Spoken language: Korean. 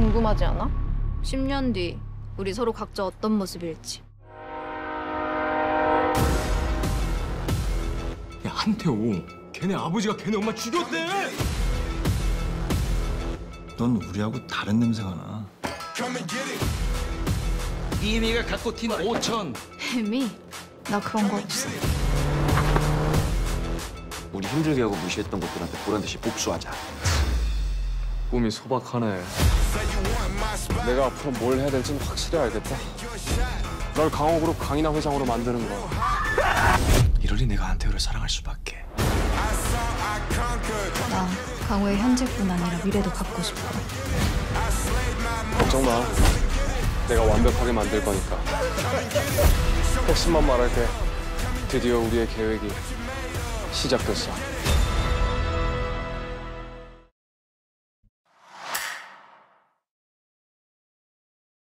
궁금하지 않아? 10년 뒤 우리 서로 각자 어떤 모습일지. 야, 한태호. 걔네 아버지가 걔네 엄마 죽였대. 넌 우리하고 다른 냄새가 나. 이미가 갖고 튄 5천. 혜미, 나 그런 거 없어. 우리 힘들게 하고 무시했던 것들한테 보란 듯이 복수하자. 꿈이 소박하네. 내가 앞으로 뭘 해야 될지는 확실히 알겠다. 널 강호그룹 강인하 회장으로 만드는 거. 이러니 내가 한태호를 사랑할 수밖에. 나 강호의 현재뿐 아니라 미래도 갖고 싶어. 걱정 마. 내가 완벽하게 만들 거니까. 핵심만 말할게. 드디어 우리의 계획이 시작됐어.